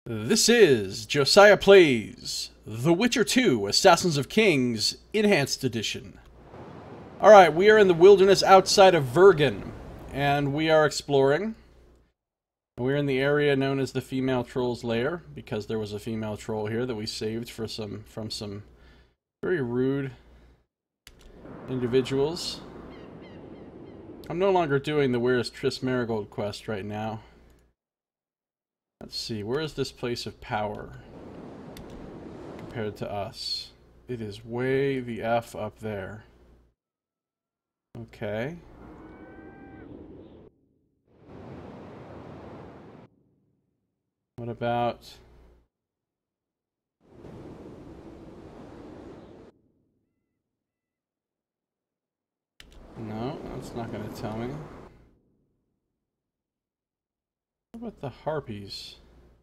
This is Josiah Plays The Witcher 2 Assassins of Kings Enhanced Edition. Alright, we are in the wilderness outside of Vergen, and we are exploring. We're in the area known as the Female Troll's Lair, because there was a female troll here that we saved from some very rude individuals. I'm no longer doing the Where's Triss Marigold quest right now. Let's see, where is this place of power compared to us? It is way the F up there. Okay. What about... No, that's not going to tell me. What about the harpies?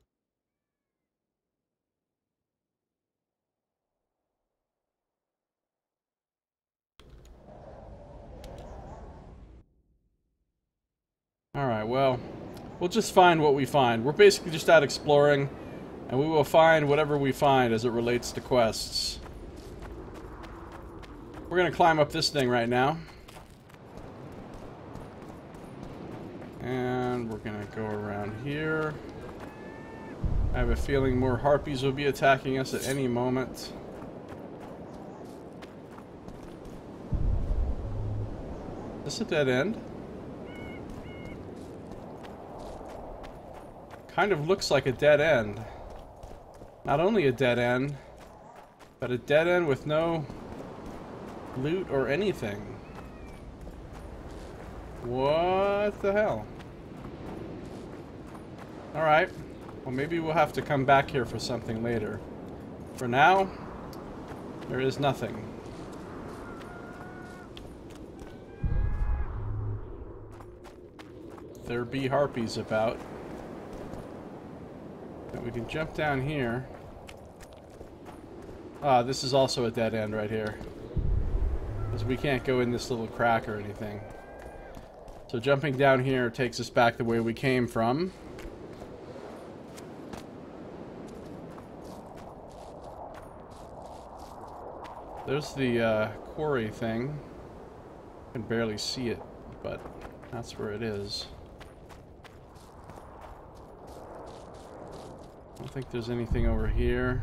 Alright, well, we'll just find what we find. We're basically just out exploring, and we will find whatever we find as it relates to quests. We're gonna climb up this thing right now. And we're gonna go around here. I have a feeling more harpies will be attacking us at any moment. Is this a dead end? Kind of looks like a dead end. Not only a dead end, but a dead end with no loot or anything. What the hell? Alright. Well, maybe we'll have to come back here for something later. For now, there is nothing. There be harpies about. But we can jump down here. Ah, this is also a dead end right here. Because we can't go in this little crack or anything. So jumping down here takes us back the way we came from. There's the quarry thing. I can barely see it, but that's where it is. I don't think there's anything over here.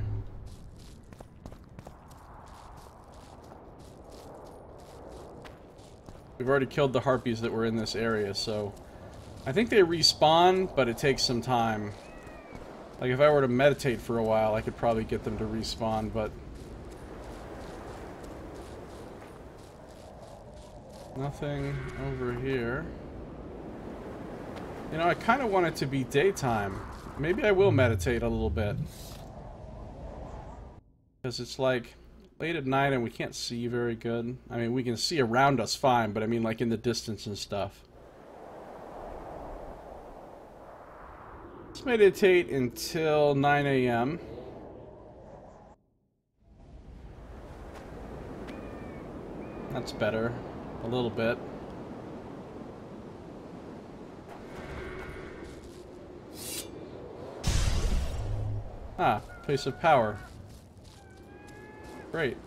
We've already killed the harpies that were in this area, so... I think they respawn, but it takes some time. Like, if I were to meditate for a while, I could probably get them to respawn, but... Nothing over here. You know, I kind of want it to be daytime. Maybe I will meditate a little bit. Because it's like late at night and we can't see very good. I mean, we can see around us fine, but I mean like in the distance and stuff. Let's meditate until 9 a.m. That's better. A little bit. Ah, place of power. Great.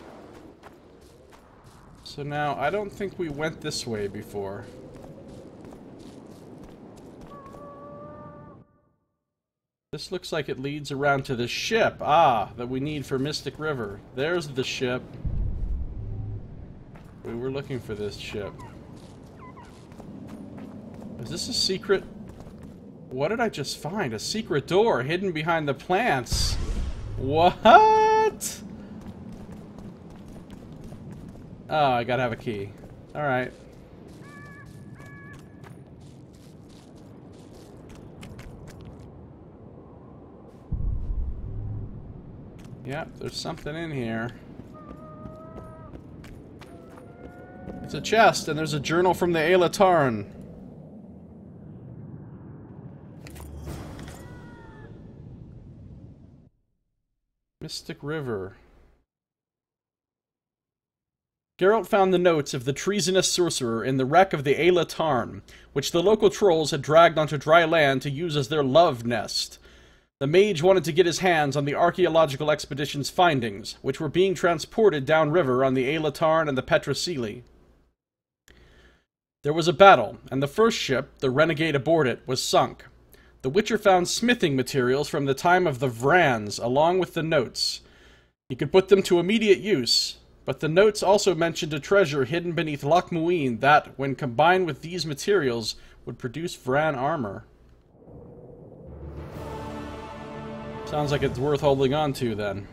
So now, I don't think we went this way before. This looks like it leads around to the ship. Ah, that we need for Mystic River. There's the ship. We were looking for this ship. Is this a secret? What did I just find? A secret door hidden behind the plants. What? Oh, I gotta have a key. Alright. Yep, there's something in here. It's a chest, and there's a journal from the Aloud. Mystic River. Geralt found the notes of the treasonous sorcerer in the wreck of the Aloud, which the local trolls had dragged onto dry land to use as their love nest. The mage wanted to get his hands on the archaeological expedition's findings, which were being transported downriver on the Aard and the Petrosili. There was a battle, and the first ship, the renegade aboard it, was sunk. The Witcher found smithing materials from the time of the Vrans, along with the notes. He could put them to immediate use, but the notes also mentioned a treasure hidden beneath Loch Muin that, when combined with these materials, would produce Vran armor. Sounds like it's worth holding on to, then.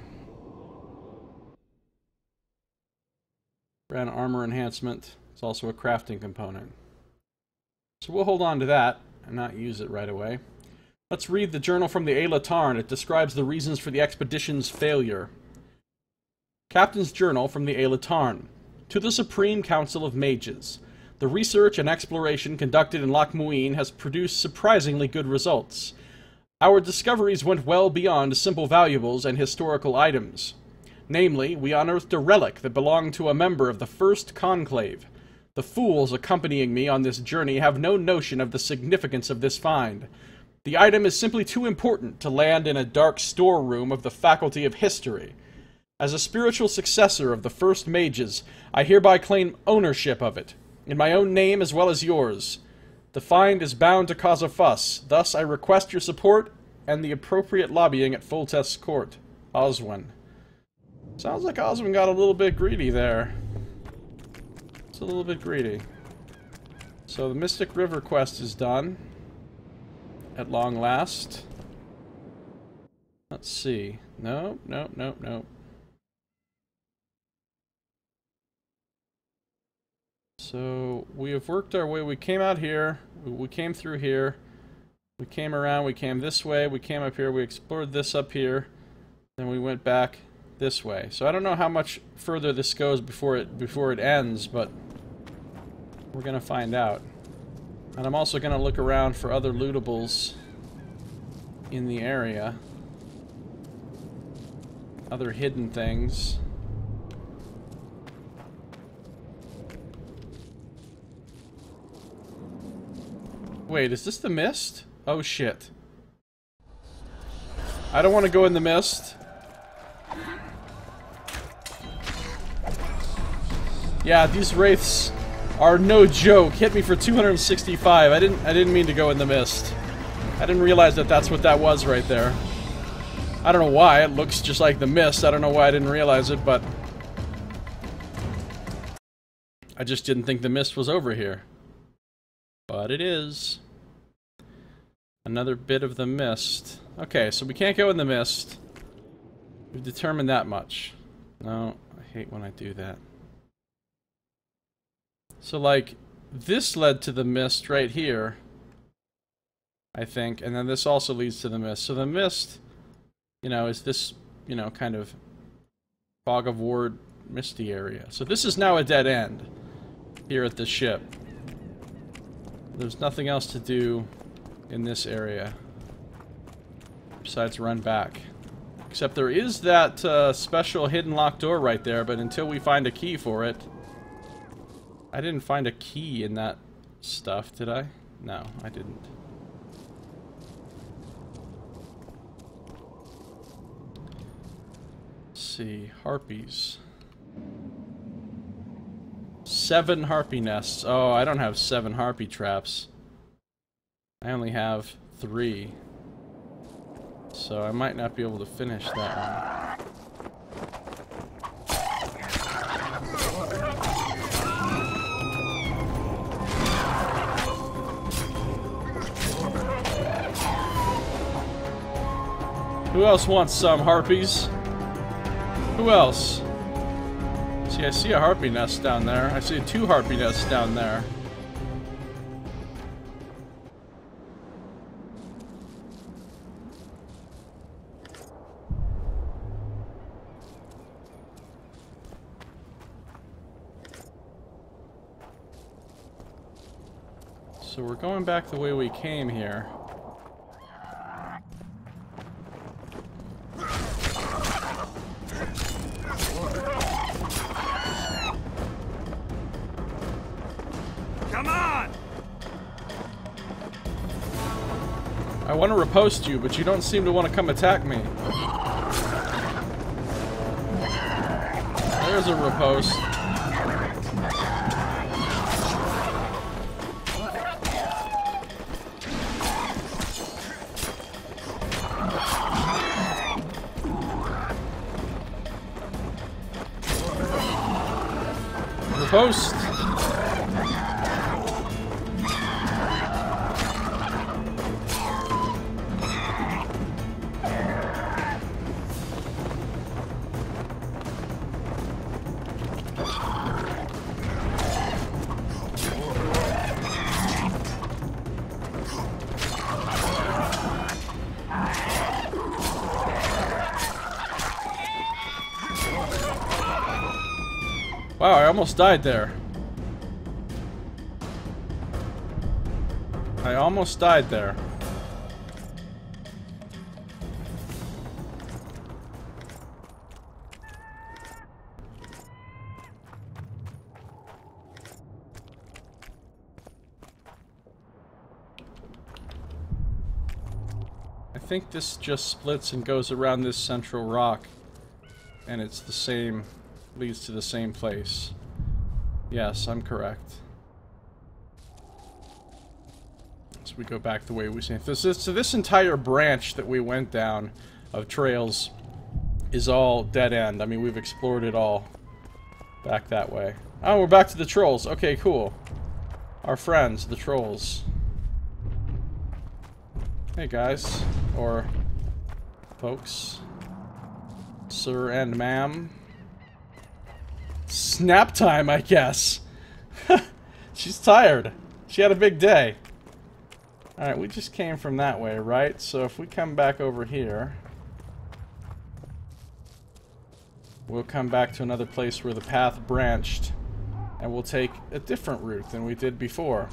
Vran armor enhancement. It's also a crafting component. So we'll hold on to that and not use it right away. Let's read the journal from the Aard. It describes the reasons for the expedition's failure. Captain's Journal from the Aard. To the Supreme Council of Mages. The research and exploration conducted in Loch Muin has produced surprisingly good results. Our discoveries went well beyond simple valuables and historical items. Namely, we unearthed a relic that belonged to a member of the First Conclave. The fools accompanying me on this journey have no notion of the significance of this find. The item is simply too important to land in a dark storeroom of the Faculty of History. As a spiritual successor of the First Mages, I hereby claim ownership of it, in my own name as well as yours. The find is bound to cause a fuss, thus I request your support and the appropriate lobbying at Foltest's court. Oswin. Sounds like Oswin got a little bit greedy there. It's a little bit greedy. So the Mystic River quest is done. At long last. Let's see. No. So we have worked our way. We came out here. We came through here. We came around. We came this way. We came up here. We explored this up here. Then we went back this way. So I don't know how much further this goes before it ends, but we're gonna find out. And I'm also gonna look around for other lootables in the area. Other hidden things. Wait, is this the mist? Oh shit. I don't want to go in the mist. Yeah, these wraiths are no joke. Hit me for 265. I didn't mean to go in the mist. I didn't realize that that's what that was right there. I don't know why. It looks just like the mist. I don't know why I didn't realize it, but I just didn't think the mist was over here. But it is. Another bit of the mist. Okay, so we can't go in the mist. We've determined that much. No, I hate when I do that. So, like, this led to the mist right here, I think, and then this also leads to the mist. So the mist, you know, is this, you know, kind of fog of war misty area. So this is now a dead end here at the ship. There's nothing else to do in this area besides run back. Except there is that special hidden locked door right there, but until we find a key for it... I didn't find a key in that stuff, did I? No, I didn't. Let's see, harpies. 7 harpy nests. Oh, I don't have 7 harpy traps. I only have 3. So I might not be able to finish that one. Who else wants some harpies? Who else? See, I see a harpy nest down there. I see 2 harpy nests down there. So we're going back the way we came here. I want to riposte you, but you don't seem to want to come attack me. There's a riposte. Riposte. Wow, I almost died there. I almost died there. I think this just splits and goes around this central rock, and it's the same, leads to the same place. Yes, I'm correct. So we go back the way we see. So this entire branch that we went down of trails is all dead end. I mean, we've explored it all back that way. Oh, we're back to the trolls. Okay, cool. Our friends, the trolls. Hey guys, or folks, sir and ma'am. Snap time, I guess. She's tired. She had a big day. Alright, we just came from that way, right? So if we come back over here, we'll come back to another place where the path branched, and we'll take a different route than we did before.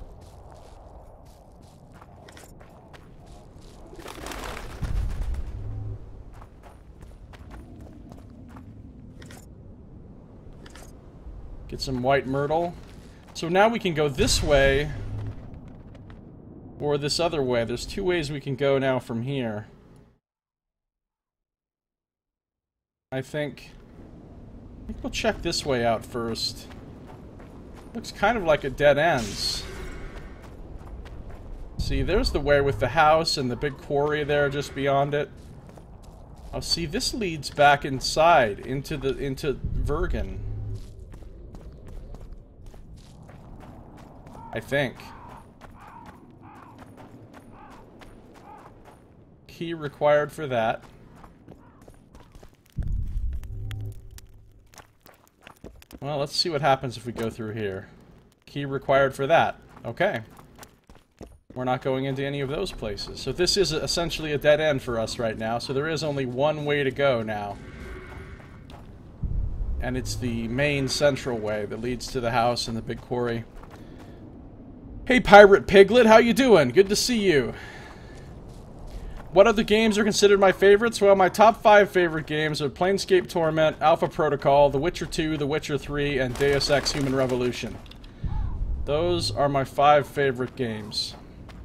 Get some white myrtle. So now we can go this way or this other way. There's two ways we can go now from here. I think we'll check this way out first. Looks kind of like it dead ends. See, there's the way with the house and the big quarry there just beyond it. Oh, see, this leads back inside into Vergen. I think. Key required for that. Well, let's see what happens if we go through here. Key required for that. Okay. We're not going into any of those places. So this is essentially a dead end for us right now. So there is only one way to go now. And it's the main central way that leads to the house and the big quarry. Hey, Pirate Piglet, how you doing? Good to see you. What other games are considered my favorites? Well, my top 5 favorite games are Planescape Torment, Alpha Protocol, The Witcher 2, The Witcher 3, and Deus Ex Human Revolution. Those are my 5 favorite games.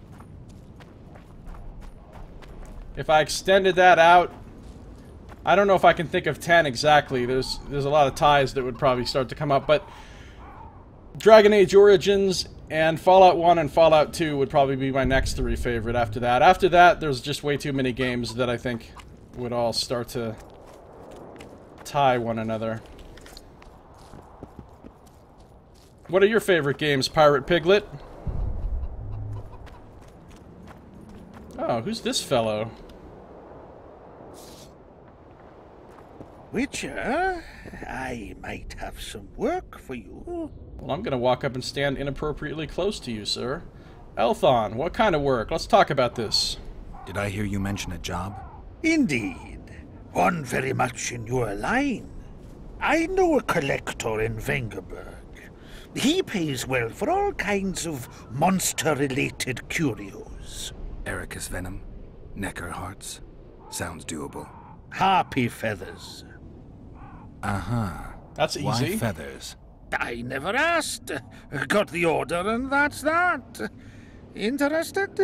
If I extended that out, I don't know if I can think of 10 exactly. There's a lot of ties that would probably start to come up, but Dragon Age Origins and Fallout 1 and Fallout 2 would probably be my next 3 favorite after that. After that, there's just way too many games that I think would all start to tie one another. What are your favorite games, Pirate Piglet? Oh, who's this fellow? Witcher, I might have some work for you. Well, I'm gonna walk up and stand inappropriately close to you, sir. Elthon, what kind of work? Let's talk about this. Did I hear you mention a job? Indeed. One very much in your line. I know a collector in Vengerberg. He pays well for all kinds of monster-related curios. Ericus venom? Necker hearts? Sounds doable. Harpy feathers. Uh-huh. That's easy. Why feathers? I never asked. Got the order and that's that. Interested?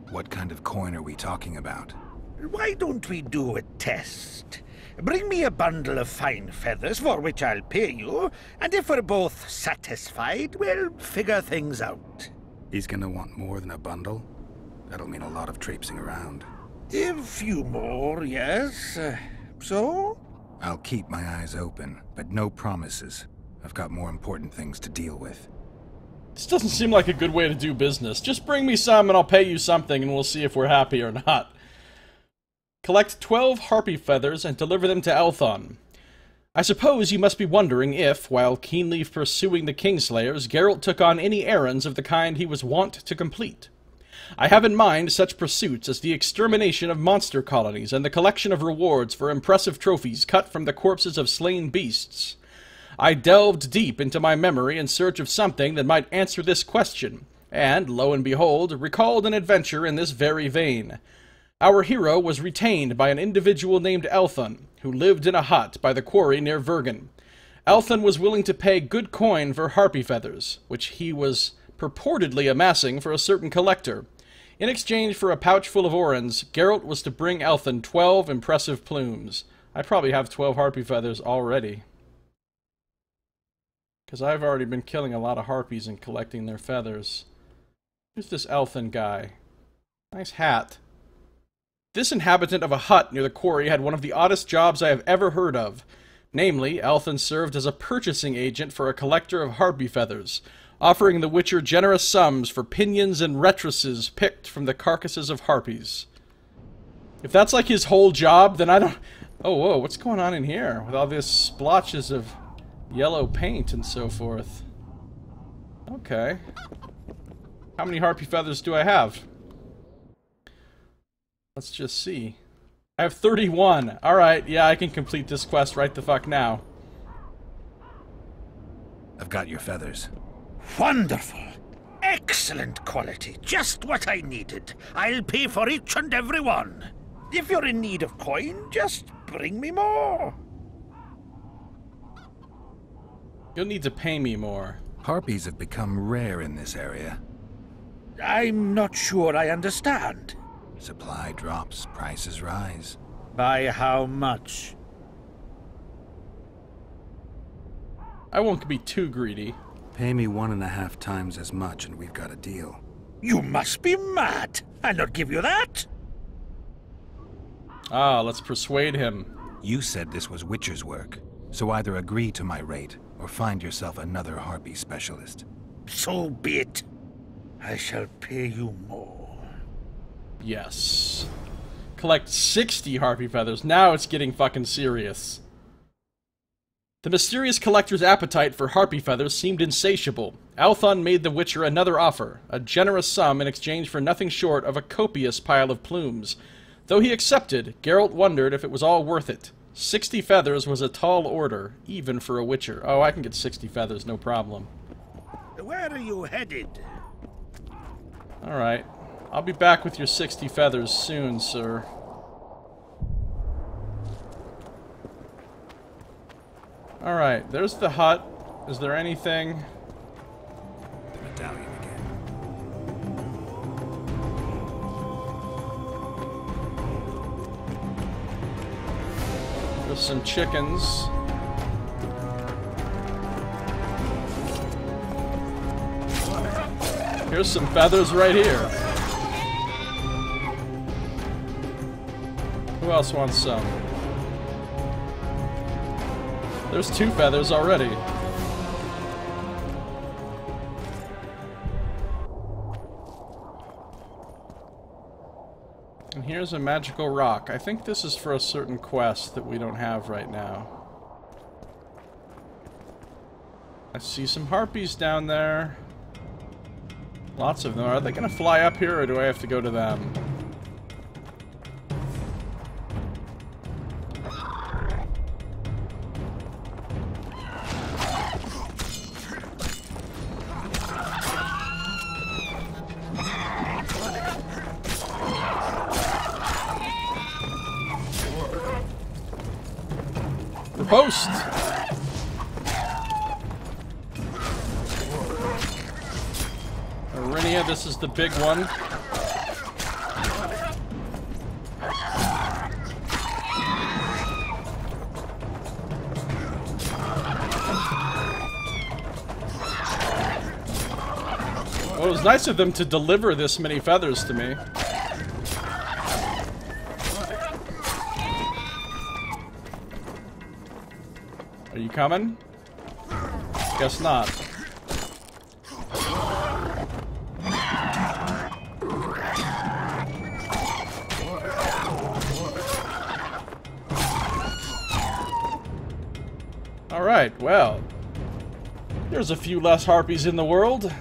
What kind of coin are we talking about? Why don't we do a test? Bring me a bundle of fine feathers, for which I'll pay you, and if we're both satisfied, we'll figure things out. He's gonna want more than a bundle? That'll mean a lot of traipsing around. A few more, yes. So? I'll keep my eyes open, but no promises. I've got more important things to deal with. This doesn't seem like a good way to do business. Just bring me some and I'll pay you something and we'll see if we're happy or not. Collect 12 harpy feathers and deliver them to Elthon. I suppose you must be wondering if, while keenly pursuing the Kingslayers, Geralt took on any errands of the kind he was wont to complete. I have in mind such pursuits as the extermination of monster colonies and the collection of rewards for impressive trophies cut from the corpses of slain beasts. I delved deep into my memory in search of something that might answer this question, and, lo and behold, recalled an adventure in this very vein. Our hero was retained by an individual named Elthon, who lived in a hut by the quarry near Vergen. Elthon was willing to pay good coin for harpy feathers, which he was purportedly amassing for a certain collector. In exchange for a pouch full of orens, Geralt was to bring Elthon 12 impressive plumes. I probably have 12 harpy feathers already, because I've already been killing a lot of harpies and collecting their feathers. Who's this Elthon guy? Nice hat. This inhabitant of a hut near the quarry had one of the oddest jobs I have ever heard of. Namely, Elthon served as a purchasing agent for a collector of harpy feathers, offering the Witcher generous sums for pinions and rectresses picked from the carcasses of harpies. If that's like his whole job, then I don't... Oh, whoa, what's going on in here? With all these splotches of yellow paint and so forth. Okay. How many harpy feathers do I have? Let's just see. I have 31. Alright, yeah, I can complete this quest right the fuck now. I've got your feathers. Wonderful. Excellent quality. Just what I needed. I'll pay for each and every one. If you're in need of coin, just bring me more. You'll need to pay me more. Harpies have become rare in this area. I'm not sure I understand. Supply drops, prices rise. By how much? I won't be too greedy. Pay me 1.5 times as much and we've got a deal. You must be mad. I'll not give you that. Ah, let's persuade him. You said this was Witcher's work, so either agree to my rate or find yourself another harpy specialist. So be it. I shall pay you more. Yes. Collect 60 harpy feathers. Now it's getting fucking serious. The mysterious collector's appetite for harpy feathers seemed insatiable. Elthon made the Witcher another offer, a generous sum in exchange for nothing short of a copious pile of plumes. Though he accepted, Geralt wondered if it was all worth it. 60 feathers was a tall order, even for a Witcher. Oh, I can get 60 feathers, no problem. Where are you headed? Alright. I'll be back with your 60 feathers soon, sir. Alright, there's the hut. Is there anything? The medallion again. There's some chickens. Here's some feathers right here. Who else wants some? There's 2 feathers already. And here's a magical rock. I think this is for a certain quest that we don't have right now. I see some harpies down there. Lots of them. Are they gonna fly up here, or do I have to go to them? Post! Arinia, this is the big one. Well, it was nice of them to deliver this many feathers to me. Are you coming? Guess not. Alright, well. There's a few less harpies in the world.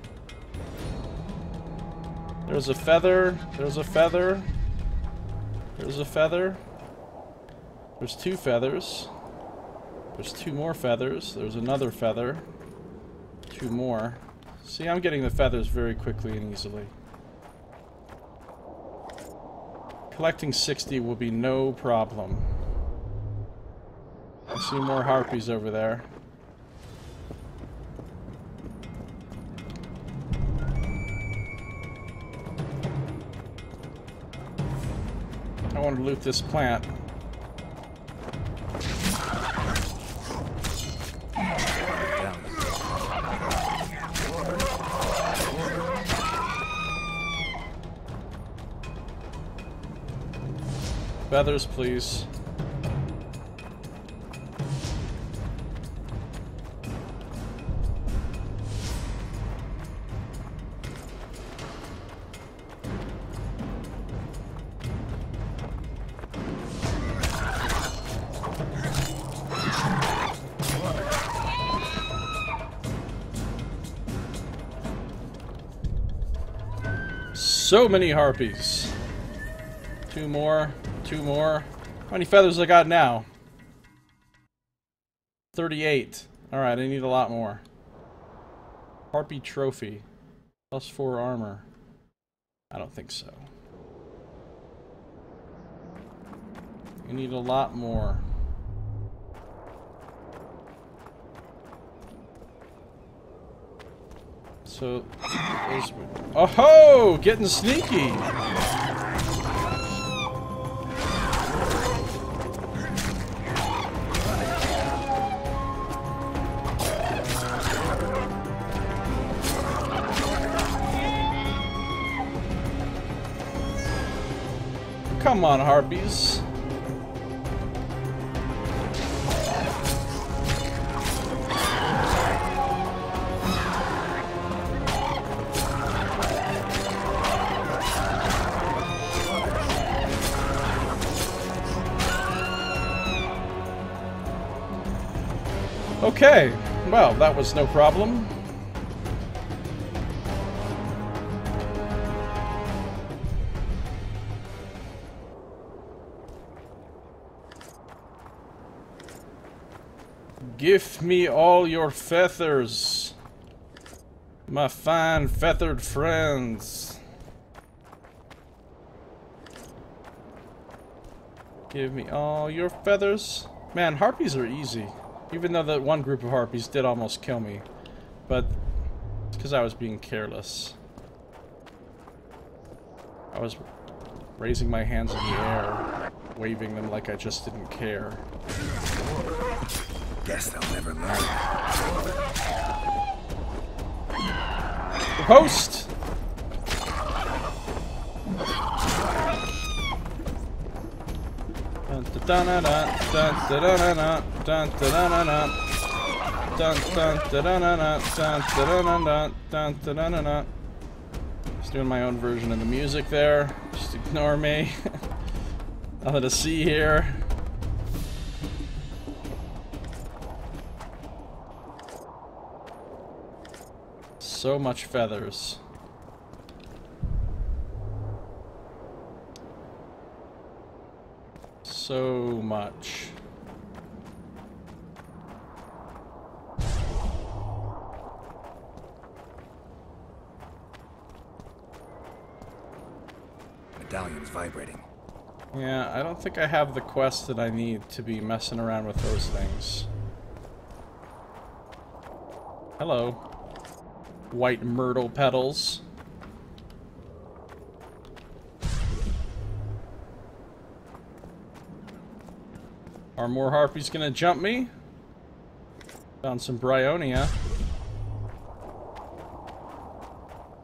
There's a feather. There's a feather. There's a feather. There's 2 feathers. There's 2 more feathers. There's another feather. 2 more. See, I'm getting the feathers very quickly and easily. Collecting 60 will be no problem. I see more harpies over there. I want to loot this plant. Feathers, please. So many harpies. 2 more. 2 more. How many feathers I got now? 38. Alright, I need a lot more. Harpy trophy. +4 armor. I don't think so. I need a lot more. So, oh ho! Getting sneaky! Come on, harpies. Okay, well, that was no problem. Give me all your feathers, my fine feathered friends. Give me all your feathers. Man, harpies are easy. Even though that one group of harpies did almost kill me. But it's because I was being careless. I was raising my hands in the air, waving them like I just didn't care. Guess they'll never learn. Host! Just doing my own version of the music there. Just ignore me. Nothing to see here. So much feathers. So much. Medallion's vibrating. Yeah, I don't think I have the quest that I need to be messing around with those things. Hello. White myrtle petals. Are more harpies gonna jump me? Found some bryonia.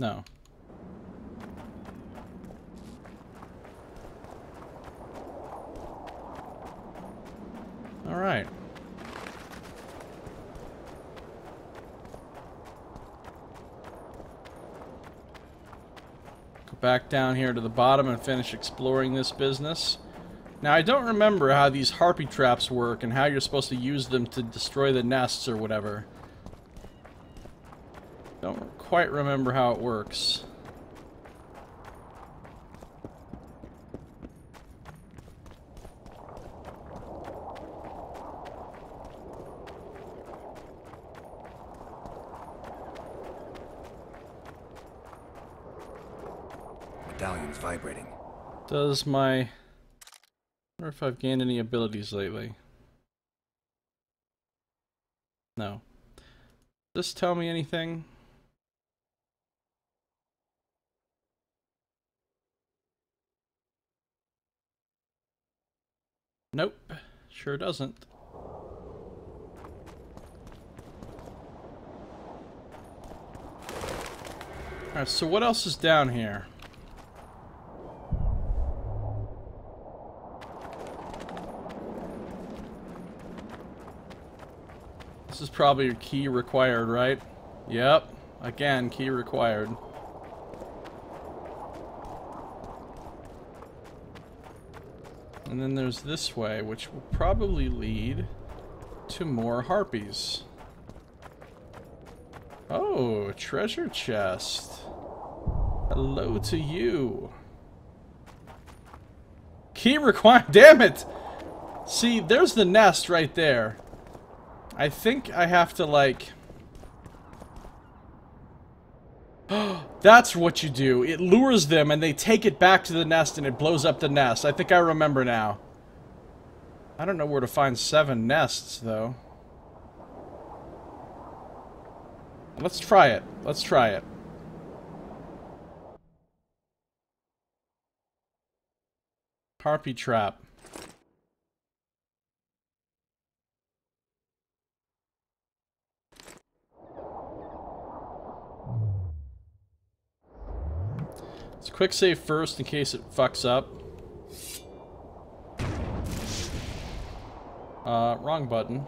No. Alright. Go back down here to the bottom and finish exploring this business. Now, I don't remember how these harpy traps work and how you're supposed to use them to destroy the nests or whatever. Don't quite remember how it works. Medallion's vibrating. Does my... I wonder if I've gained any abilities lately. No. Does this tell me anything? Nope. Sure doesn't. Alright, so what else is down here? This is probably a key required, right? Yep. Again, key required. And then there's this way, which will probably lead to more harpies. Oh, a treasure chest. Hello to you. Key required. Damn it! See, there's the nest right there. I think I have to, like... That's what you do. It lures them and they take it back to the nest and it blows up the nest. I think I remember now. I don't know where to find 7 nests, though. Let's try it. Let's try it. Harpy trap. Let's quick save first in case it fucks up. Wrong button.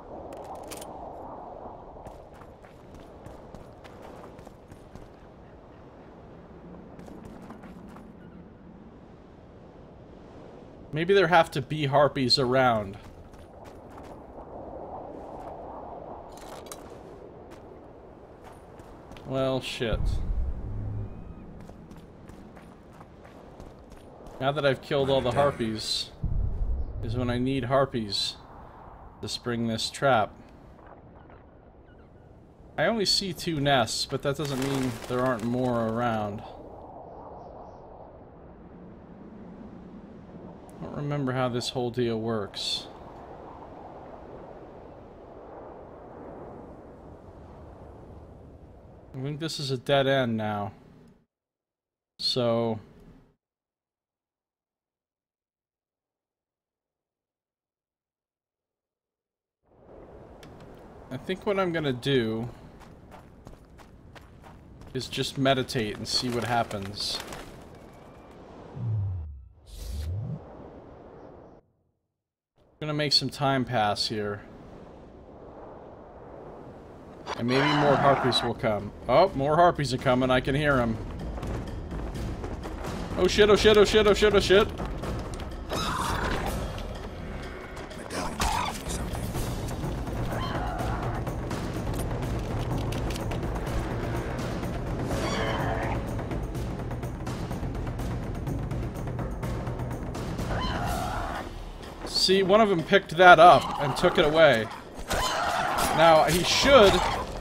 Maybe there have to be harpies around. Well, shit. Now that I've killed all the harpies, is when I need harpies to spring this trap. I only see 2 nests, but that doesn't mean there aren't more around. I don't remember how this whole deal works. I think this is a dead end now. So... I think what I'm gonna do is just meditate and see what happens. I'm gonna make some time pass here. And maybe more harpies will come. Oh, more harpies are coming, I can hear them. Oh shit, oh shit, oh shit, oh shit, oh shit. See, one of them picked that up and took it away. Now, he should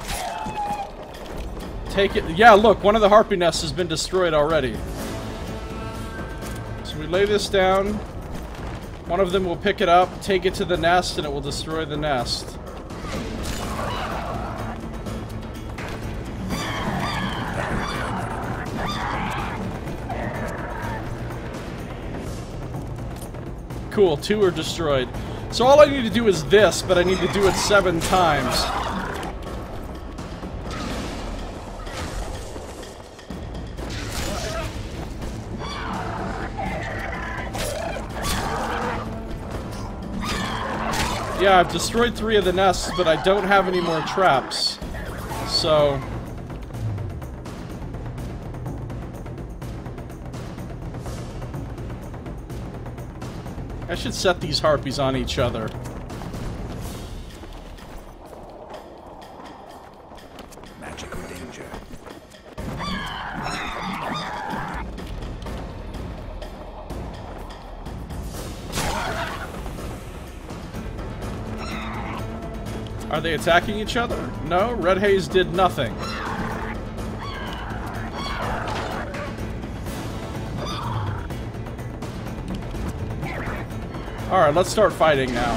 take it... Yeah, look, one of the harpy nests has been destroyed already. So we lay this down. One of them will pick it up, take it to the nest, and it will destroy the nest. Cool, 2 are destroyed. So all I need to do is this, but I need to do it 7 times. Yeah, I've destroyed 3 of the nests, but I don't have any more traps. So... I should set these harpies on each other. Magical danger. Are they attacking each other? No, Red Haze did nothing. Alright, let's start fighting now.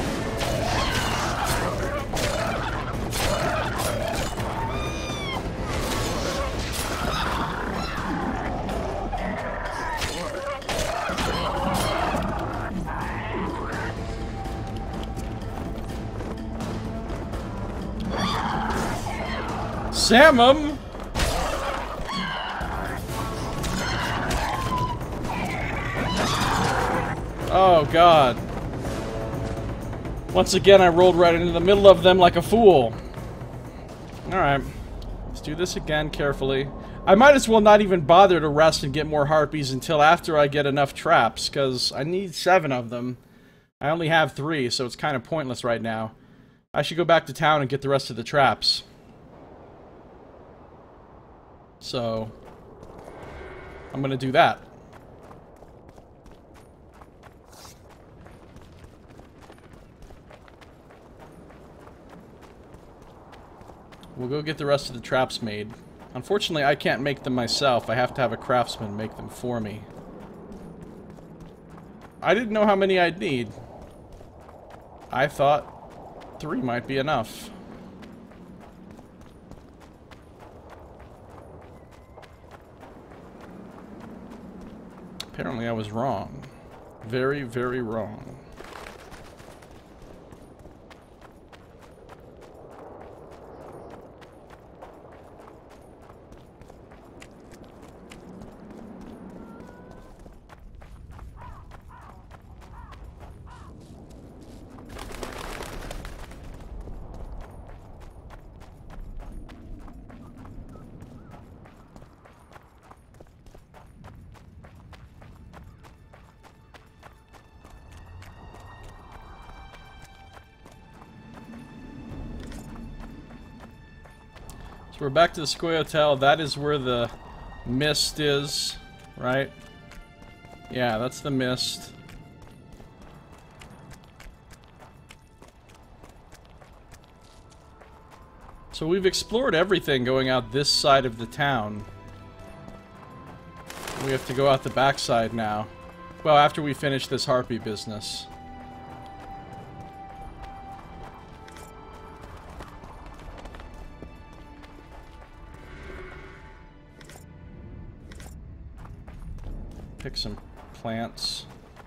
Salmon! Oh god. Once again, I rolled right into the middle of them like a fool. Alright. Let's do this again carefully. I might as well not even bother to rest and get more harpies until after I get enough traps, because I need 7 of them. I only have 3, so it's kind of pointless right now. I should go back to town and get the rest of the traps. So, I'm gonna do that. We'll go get the rest of the traps made. Unfortunately, I can't make them myself. I have to have a craftsman make them for me. I didn't know how many I'd need. I thought 3 might be enough. Apparently I was wrong. Very, very wrong. So we're back to the Square Hotel. That is where the mist is, right? Yeah, that's the mist. So we've explored everything going out this side of the town. We have to go out the backside now. Well, after we finish this harpy business. Pick some plants.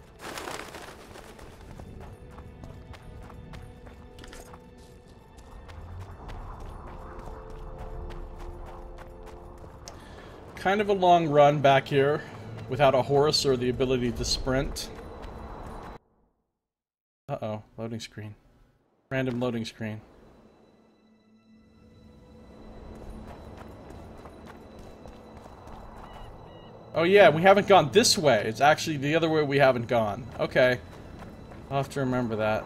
Kind of a long run back here without a horse or the ability to sprint. Uh-oh, loading screen. Random loading screen. Oh yeah, we haven't gone this way. It's actually the other way we haven't gone. Okay. I'll have to remember that.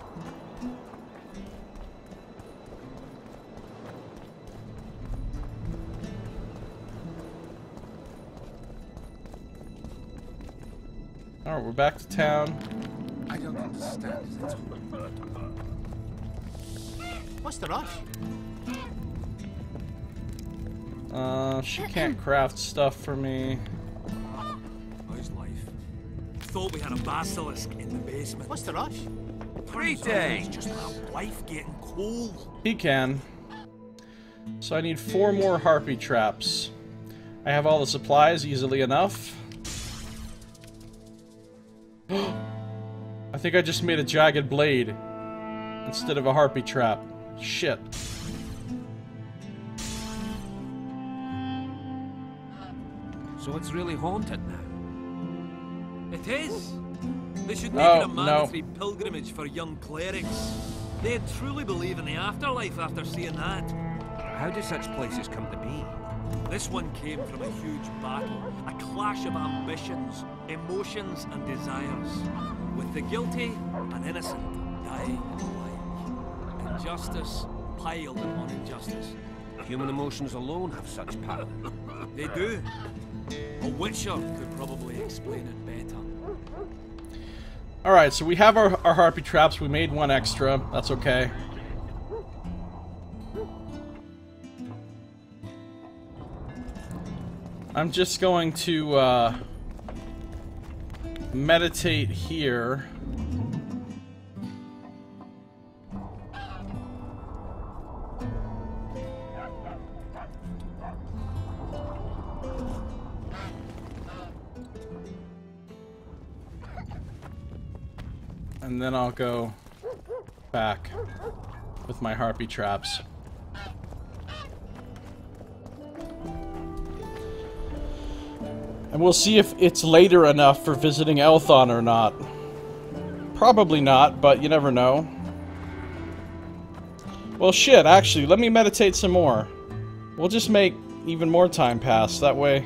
Alright, we're back to town. I don't understand it. What's the rush? She can't craft stuff for me. How's life? Thought we had a basilisk in the basement. What's the rush? Greetings! Just life getting cold. He can. So I need 4 more harpy traps. I have all the supplies easily enough. I think I just made a jagged blade instead of a harpy trap. Shit. So it's really haunted now? It is. They should make it a mandatory pilgrimage for young clerics. They'd truly believe in the afterlife after seeing that. How do such places come to be? This one came from a huge battle, a clash of ambitions, emotions and desires, with the guilty and innocent dying alike. Injustice piled upon injustice. Human emotions alone have such power. They do. A Witcher could probably explain it better. Alright, so we have our harpy traps. We made one extra. That's okay. I'm just going to meditate here. And then I'll go back with my harpy traps. And we'll see if it's later enough for visiting Elthon or not. Probably not, but you never know. Well, shit, actually, let me meditate some more. We'll just make even more time pass, that way.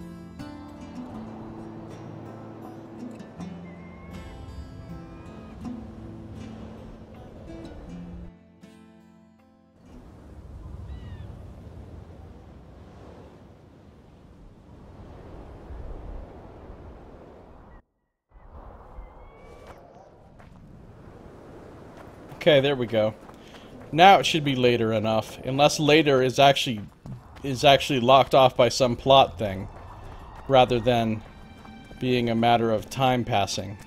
Okay, there we go. Now it should be later enough, unless later is actually locked off by some plot thing, rather than being a matter of time passing.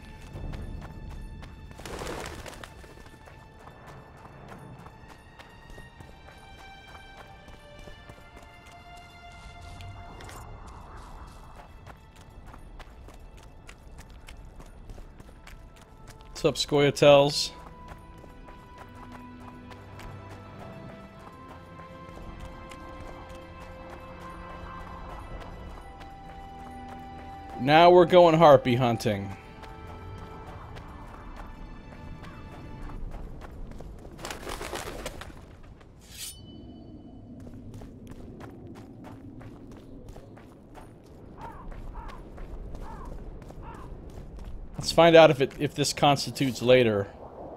What's up, Scoyatels? Now we're going harpy hunting. Let's find out if this constitutes later.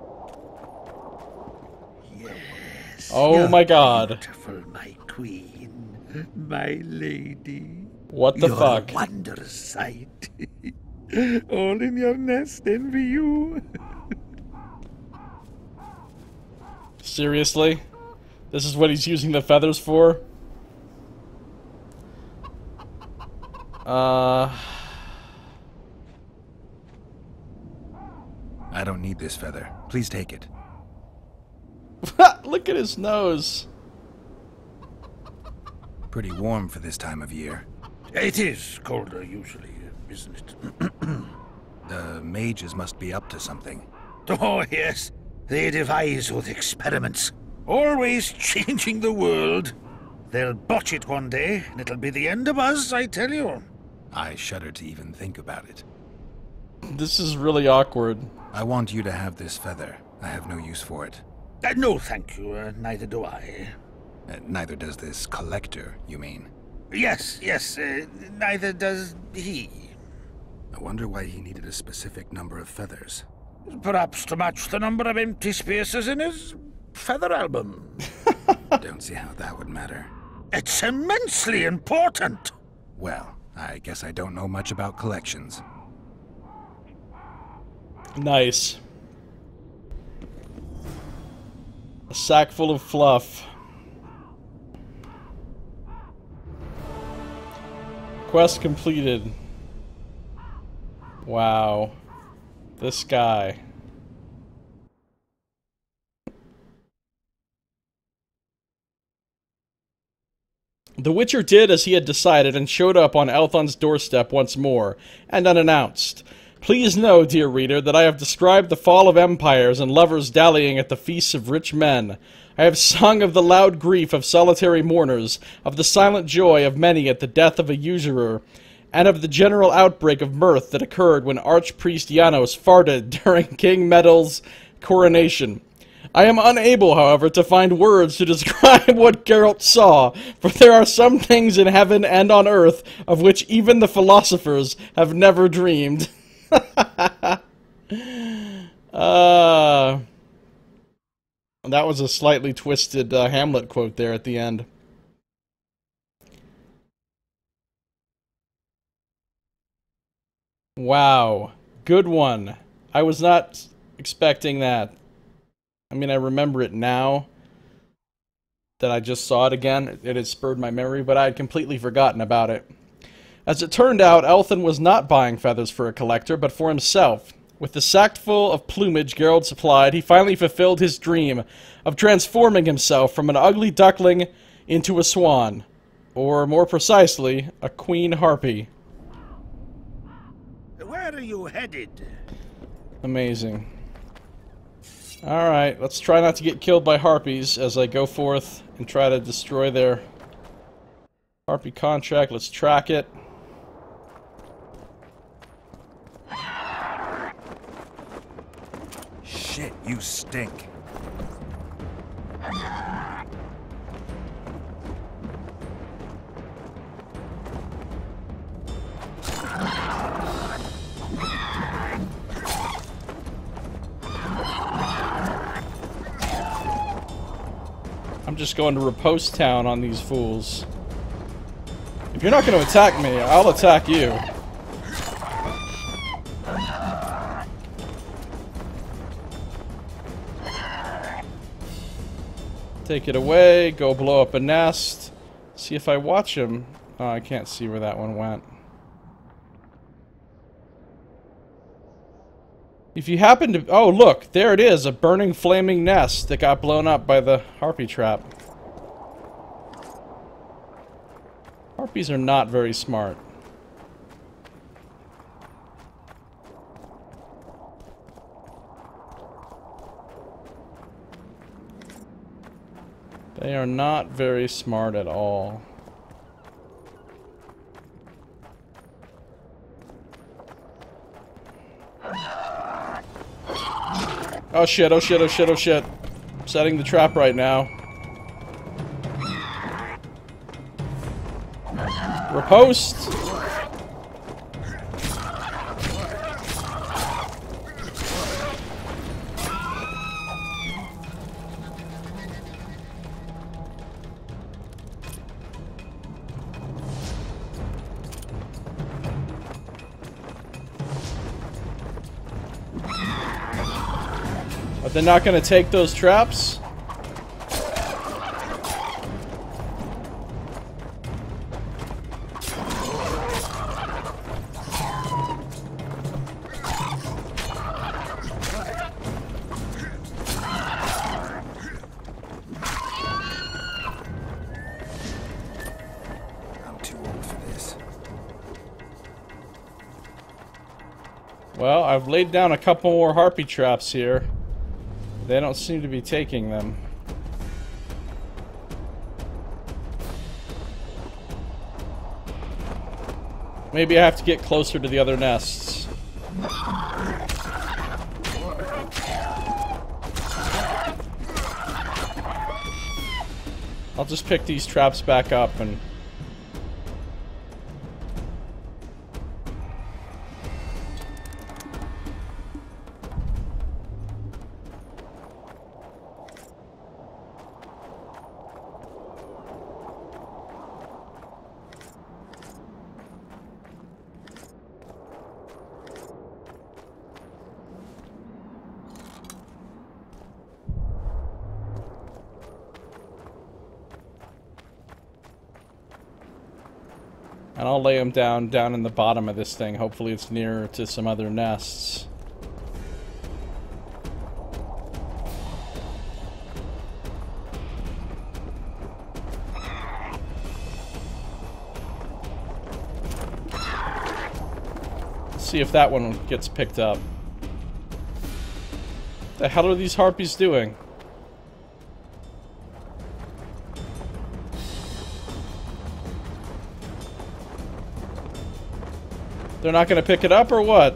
Yes. Oh my god. Beautiful, my queen, my lady. What the fuck? You're a wondrous sight. All in your nest envy you. Seriously? This is what he's using the feathers for? I don't need this feather. Please take it. Look at his nose. Pretty warm for this time of year. It is colder usually, isn't it? The mages must be up to something. Oh, yes. They devise with experiments. Always changing the world. They'll botch it one day, and it'll be the end of us, I tell you. I shudder to even think about it. This is really awkward. I want you to have this feather. I have no use for it. No, thank you. Neither do I. Neither does this collector, you mean? Yes, neither does he. I wonder why he needed a specific number of feathers. Perhaps to match the number of empty spaces in his feather album. Don't see how that would matter. It's immensely important. Well, I guess I don't know much about collections. Nice. A sack full of fluff. Quest completed. Wow. This guy. The Witcher did as he had decided and showed up on Elthon's doorstep once more, and unannounced. Please know, dear reader, that I have described the fall of empires and lovers dallying at the feasts of rich men. I have sung of the loud grief of solitary mourners, of the silent joy of many at the death of a usurer, and of the general outbreak of mirth that occurred when Archpriest Janos farted during King Medl's coronation. I am unable, however, to find words to describe what Geralt saw, for there are some things in heaven and on earth of which even the philosophers have never dreamed. That was a slightly twisted Hamlet quote there at the end. Wow. Good one. I was not expecting that. I mean, I remember it now that I just saw it again. It had spurred my memory, but I had completely forgotten about it. As it turned out, Elthin was not buying feathers for a collector, but for himself. With the sackful of plumage Geralt supplied, he finally fulfilled his dream of transforming himself from an ugly duckling into a swan. Or, more precisely, a queen harpy. Where are you headed? Amazing. Alright, let's try not to get killed by harpies as I go forth and try to destroy their harpy contract. Let's track it. Shit, you stink. I'm just going to riposte town on these fools. If you're not going to attack me, I'll attack you. Take it away, go blow up a nest. See if I watch him. Oh, I can't see where that one went. If you happen to... Oh, look! There it is! A burning, flaming nest that got blown up by the harpy trap. Harpies are not very smart. They are not very smart at all. Oh shit, oh shit, oh shit, oh shit. I'm setting the trap right now. Riposte! But they're not gonna take those traps? I'm too old for this. Well, I've laid down a couple more harpy traps here. They don't seem to be taking them. Maybe I have to get closer to the other nests. I'll just pick these traps back up and... And I'll lay them down in the bottom of this thing. Hopefully it's nearer to some other nests. Let's see if that one gets picked up. The hell are these harpies doing? They're not gonna pick it up, or what?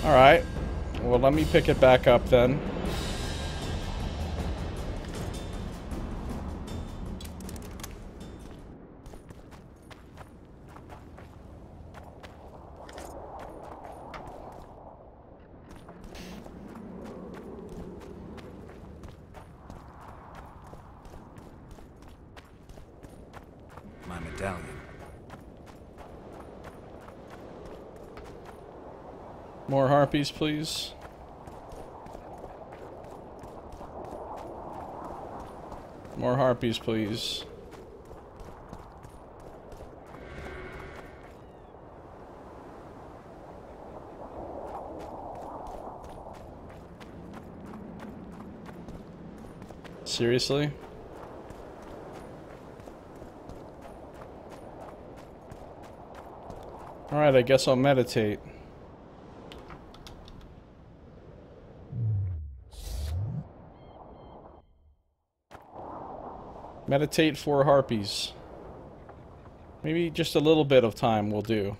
Alright. Well, let me pick it back up then. My medallion. More harpies, please. More harpies, please. Seriously? Alright, I guess I'll meditate. Meditate for harpies. Maybe just a little bit of time will do.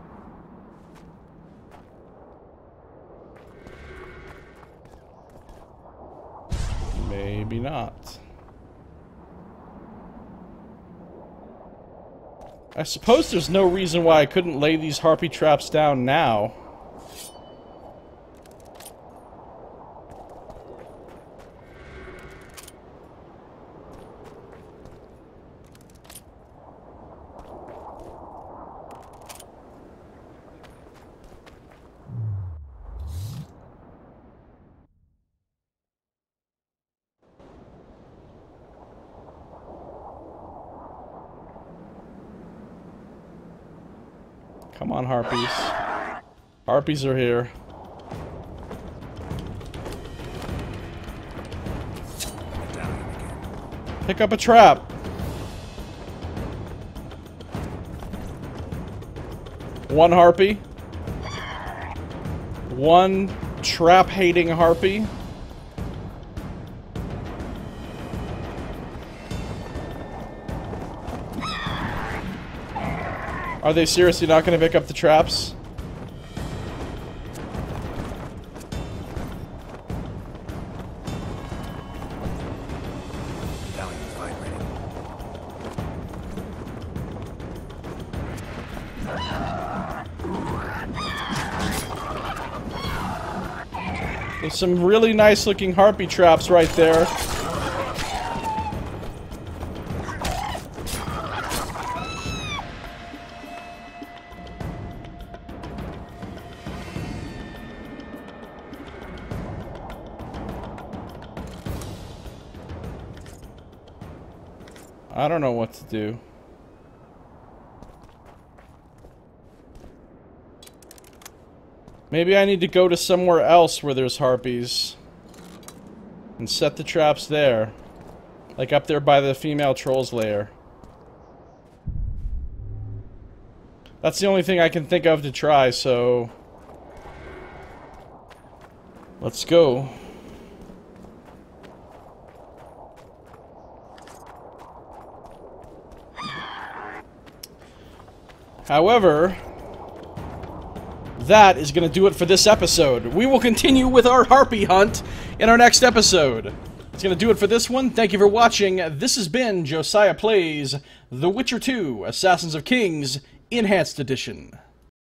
Maybe not. I suppose there's no reason why I couldn't lay these harpy traps down now. Come on, harpies. Harpies are here. Pick up a trap. One harpy. One trap-hating harpy. Are they seriously not going to pick up the traps? Medallion's vibrating. There's some really nice looking harpy traps right there. I don't know what to do. Maybe I need to go to somewhere else where there's harpies and set the traps there. Like up there by the female troll's lair. That's the only thing I can think of to try, so... let's go. However, that is going to do it for this episode. We will continue with our harpy hunt in our next episode. It's going to do it for this one. Thank you for watching. This has been Josiah Plays The Witcher 2: Assassins of Kings Enhanced Edition.